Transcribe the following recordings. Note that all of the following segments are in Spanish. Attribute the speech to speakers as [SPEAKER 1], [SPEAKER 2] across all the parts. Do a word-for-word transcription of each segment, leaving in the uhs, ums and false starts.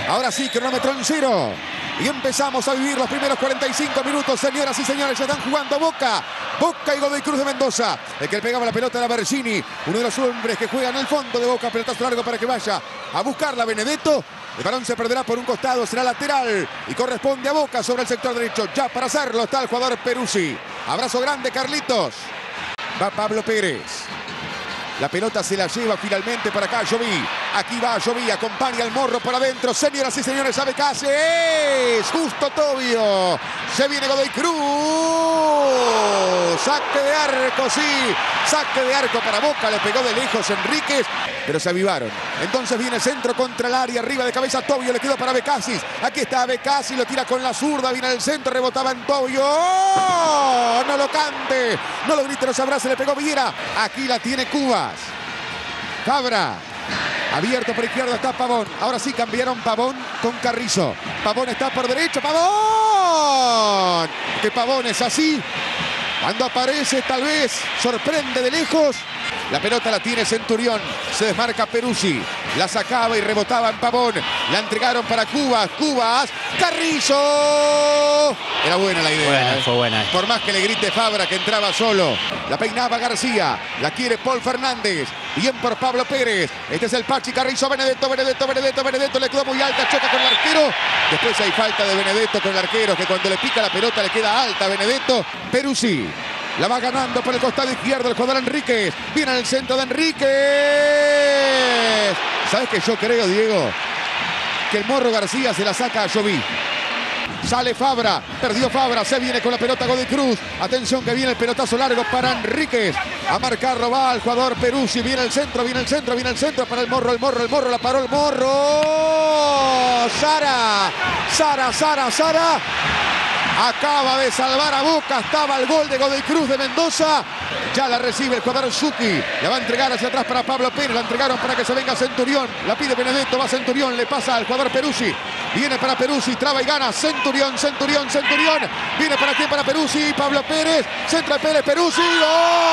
[SPEAKER 1] Ahora sí, cronómetro en cero. Y empezamos a vivir los primeros cuarenta y cinco minutos, señoras y señores. Ya están jugando Boca. Boca y Godoy Cruz de Mendoza. El que le pegaba la pelota era Bergini, uno de los hombres que juega en el fondo de Boca. Pelotazo largo para que vaya a buscarla Benedetto. El balón se perderá por un costado, será lateral y corresponde a Boca sobre el sector derecho. Ya para hacerlo está el jugador Peruzzi. Abrazo grande, Carlitos. Va Pablo Pérez. La pelota se la lleva finalmente para acá Joví. Aquí va Joví, acompaña al Morro por adentro. Señoras y señores, sabe qué hace. Es justo Tobio. Se viene Godoy Cruz. Saque de arco, sí. Saque de arco para Boca. Le pegó de lejos Enríquez, pero se avivaron. Entonces viene centro contra el área. Arriba de cabeza Tobio. Le quedó para Becasis. Aquí está Becasis. Lo tira con la zurda. Viene el centro. Rebotaba en Tobio. ¡Oh! No lo cante. No lo grite. No se abrace. Le pegó Viera. Aquí la tiene Cubas. Fabra. Abierto por izquierda está Pavón. Ahora sí cambiaron Pavón con Carrizo. Pavón está por derecho. ¡Pavón! Que Pavón es así. Cuando aparece tal vez sorprende de lejos. La pelota la tiene Centurión. Se desmarca Peruzzi. La sacaba y rebotaba en Pavón. La entregaron para Cubas. Cubas. Carrizo. Era buena la idea.
[SPEAKER 2] Buena,
[SPEAKER 1] ¿eh?
[SPEAKER 2] fue buena.
[SPEAKER 1] Por más que le grite Fabra que entraba solo. La peinaba García. La quiere Paul Fernández. Bien por Pablo Pérez. Este es el Pachi Carrizo. Benedetto, Benedetto, Benedetto, Benedetto. Le quedó muy alta. Choca con el arquero. Después hay falta de Benedetto con el arquero. Que cuando le pica la pelota le queda alta a Benedetto. Peruzzi. La va ganando por el costado izquierdo el jugador Enríquez. Viene al centro de Enríquez. ¿Sabes qué yo creo, Diego? Que el Morro García se la saca a Joví. Sale Fabra. Perdió Fabra. Se viene con la pelota Godoy Cruz. Atención que viene el pelotazo largo para Enríquez. A marcarlo va el jugador Peruzzi. Viene el centro, viene el centro, viene el centro para el Morro, el Morro, el Morro. La paró el Morro. Sara. Sara, Sara, Sara. Acaba de salvar a Boca. Estaba el gol de Godoy Cruz de Mendoza. Ya la recibe el jugador Zucchi. La va a entregar hacia atrás para Pablo Pérez. La entregaron para que se venga Centurión. La pide Benedetto. Va Centurión. Le pasa al jugador Peruzzi. Viene para Peruzzi. Traba y gana. Centurión, Centurión, Centurión. Viene para quién, para Peruzzi. Pablo Pérez. Centra Pérez. Peruzzi. ¡Gol!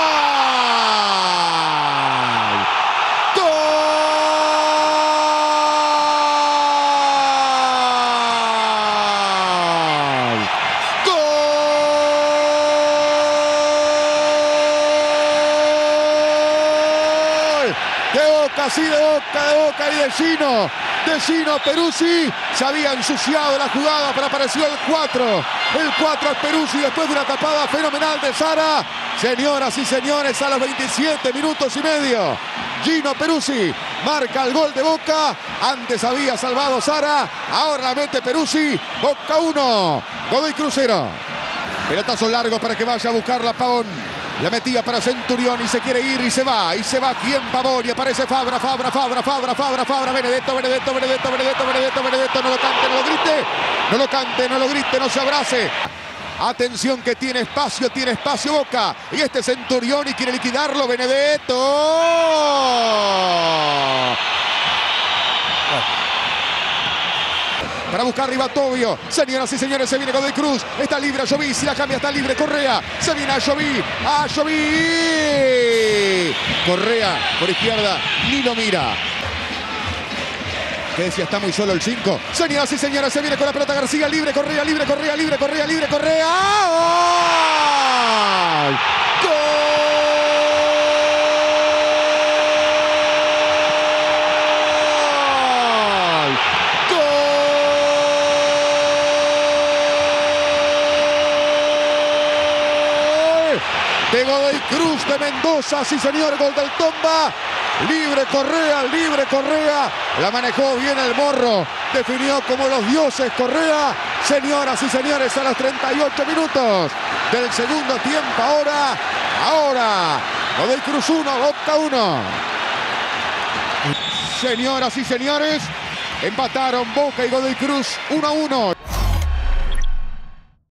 [SPEAKER 1] Así de Boca, de Boca y de Gino. De Gino Peruzzi. Se había ensuciado la jugada, pero apareció el cuatro. El cuatro es Peruzzi después de una tapada fenomenal de Sara. Señoras y señores, a los veintisiete minutos y medio. Gino Peruzzi marca el gol de Boca. Antes había salvado Sara. Ahora la mete Peruzzi. Boca uno. Godoy Cruz cero. Pelotazo largo para que vaya a buscarla Pavón. La metía para Centurión y se quiere ir y se va. Y se va quien Pavón y aparece Fabra, Fabra, Fabra, Fabra, Fabra, Fabra. Benedetto, Benedetto, Benedetto, Benedetto, Benedetto, Benedetto. No lo cante, no lo grite. No lo cante, no lo grite, no se abrace. Atención que tiene espacio, tiene espacio Boca. Y este Centurión y quiere liquidarlo Benedetto. Para buscar arriba Tobio. Señoras y señores, se viene Godoy Cruz. Está libre a Joví. Si la cambia, está libre Correa. Se viene a Joví. A Joví. Correa por izquierda. Ni lo mira. ¿Qué decía? Está muy solo el cinco. Señoras y señores, se viene con la pelota García. Libre Correa, libre Correa, libre Correa, libre Correa. ¡Gol! ¡Gol! De Godoy Cruz de Mendoza, sí señor, gol del Tomba. Libre Correa, libre Correa. La manejó bien el Morro. Definió como los dioses Correa. Señoras y señores, a los treinta y ocho minutos del segundo tiempo. Ahora, ahora. Godoy Cruz uno, Boca uno. Señoras y señores, empataron Boca y Godoy Cruz uno a uno.